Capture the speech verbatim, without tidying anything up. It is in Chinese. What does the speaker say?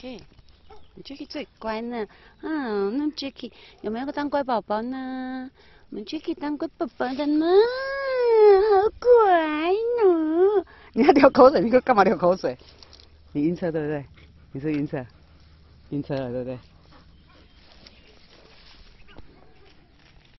Jacky， 你 Jacky 最乖呢。嗯，那 Jacky 有没有当乖宝宝呢？我们 Jacky 当乖宝宝的呢，好乖呢。你要流口水，你干嘛流口水？你晕车对不对？你是晕车，晕车了对不对？